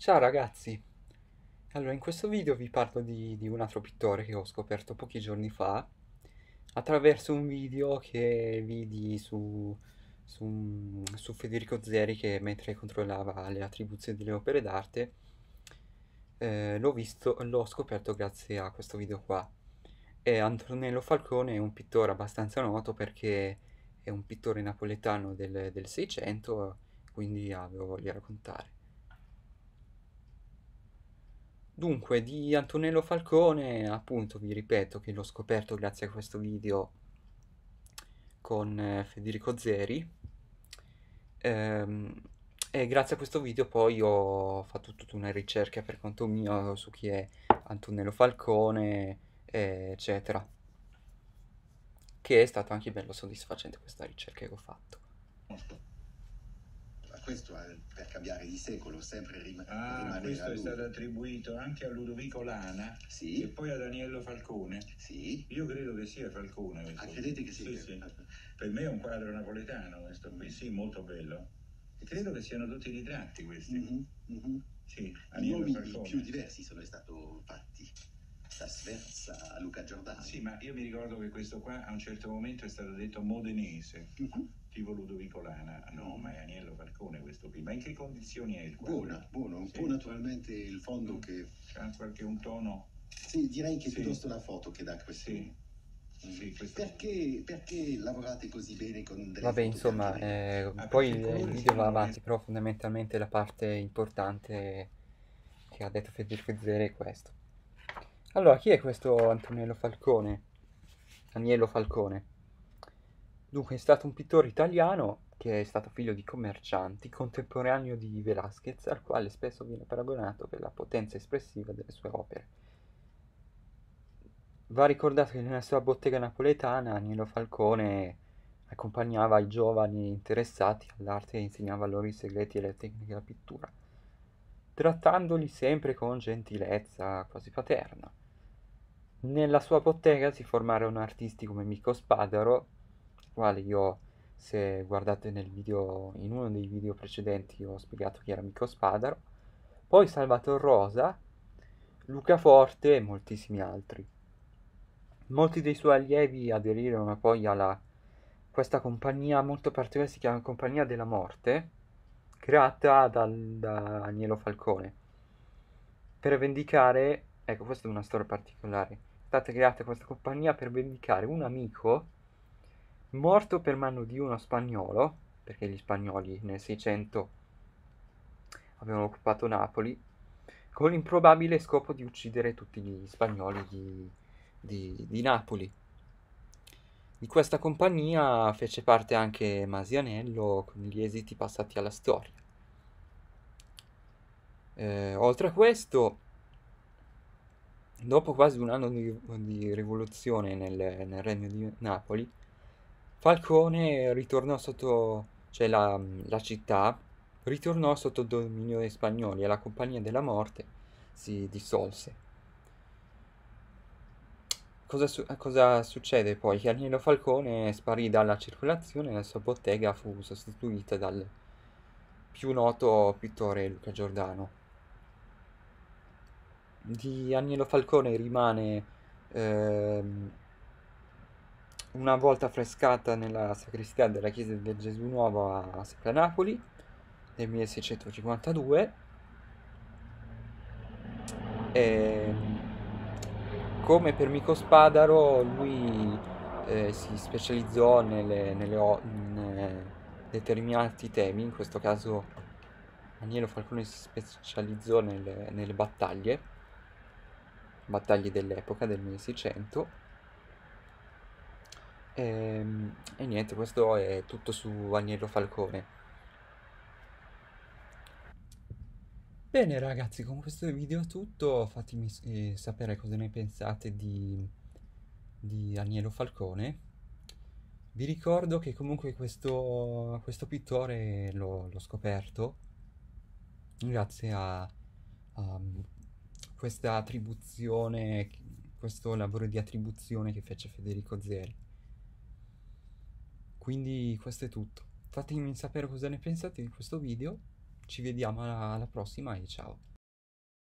Ciao ragazzi, allora in questo video vi parlo di un altro pittore che ho scoperto pochi giorni fa attraverso un video che vidi su Federico Zeri che mentre controllava le attribuzioni delle opere d'arte l'ho scoperto grazie a questo video qua. E Antonello Falcone è un pittore abbastanza noto perché è un pittore napoletano del 600, quindi avevo voglia di raccontare. Dunque, di Antonello Falcone, appunto, vi ripeto che l'ho scoperto grazie a questo video con Federico Zeri. Ehm, e grazie a questo video poi ho fatto tutta una ricerca per conto mio su chi è Antonello Falcone, eccetera. Che è stato anche bello soddisfacente questa ricerca che ho fatto. Ma questo è per cambiare di secolo, sempre rimanere Questo a è lui. stato attribuito anche a Ludovico Lana Sì, e poi ad Aniello Falcone. sì. Io credo che sia Falcone questo. Ah, credete che sia? Sì. Per me è un quadro napoletano questo qui, sì, molto bello. E credo che siano tutti ritratti questi. Mhm, mhm. Sì, I Aniello nomi Falcone. più diversi sono stati fatti. Da Sversa a Luca Giordano. Sì, ma io mi ricordo che questo qua a un certo momento è stato detto modenese, Mhm. tipo Ludovico Lana. No, ma è Aniello Falcone questo qui. Ma in che condizioni è il quadro? Buona, buono. Un Sì. po' naturalmente il fondo che... C'ha qualche un tono. Sì, direi che Sì. piuttosto la foto che dà questo... Sì. Sì, questo... Perché lavorate così bene con delle Vabbè, foto insomma, bianche e nere? poi perché il il colore video va secondo me avanti, però fondamentalmente la parte importante che ha detto Federico Zeri è questo. Allora, chi è questo Antonello Falcone? Agnello Falcone. Dunque, è stato un pittore italiano che è stato figlio di commercianti, contemporaneo di Velázquez, al quale spesso viene paragonato per la potenza espressiva delle sue opere. Va ricordato che nella sua bottega napoletana Agnello Falcone accompagnava i giovani interessati all'arte e insegnava loro i segreti e le tecniche della pittura, trattandoli sempre con gentilezza quasi paterna. Nella sua bottega si formarono artisti come Mico Spadaro, quale io, se guardate in uno dei video precedenti, ho spiegato chi era Mico Spadaro, poi Salvatore Rosa, Luca Forte e moltissimi altri. Molti dei suoi allievi aderirono poi a questa compagnia molto particolare, si chiama Compagnia della Morte, creata da Agnello Falcone, per vendicare, ecco questa è una storia particolare, è stata creata questa compagnia per vendicare un amico morto per mano di uno spagnolo, perché gli spagnoli nel 600 avevano occupato Napoli, con l'improbabile scopo di uccidere tutti gli spagnoli di Napoli. Di questa compagnia fece parte anche Masianello, con gli esiti passati alla storia. Oltre a questo, dopo quasi un anno di rivoluzione nel regno di Napoli, Falcone ritornò sotto, cioè la città ritornò sotto dominio dei spagnoli e la Compagnia della Morte si dissolse. Cosa succede poi? Che Agnello Falcone sparì dalla circolazione e la sua bottega fu sostituita dal più noto pittore Luca Giordano. Di Agnello Falcone rimane ehm, una volta affrescata nella sacrestia della chiesa del Gesù Nuovo a Secca Napoli nel 1652 e come per Mico Spadaro lui si specializzò in determinati temi, in questo caso Agnello Falcone si specializzò nelle battaglie dell'epoca del 1600. E niente, questo è tutto su Agnello Falcone. Bene ragazzi, con questo video è tutto, fatemi sapere cosa ne pensate di Agnello Falcone. Vi ricordo che comunque questo pittore l'ho scoperto grazie a questa attribuzione, questo lavoro di attribuzione che fece Federico Zeri. Quindi questo è tutto. Fatemi sapere cosa ne pensate di questo video. Ci vediamo alla prossima e ciao.